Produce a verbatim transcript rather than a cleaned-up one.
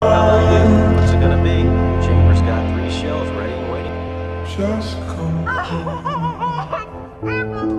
Hallelujah. What's it gonna be? Chamber's got three shells ready and waiting. Just come home.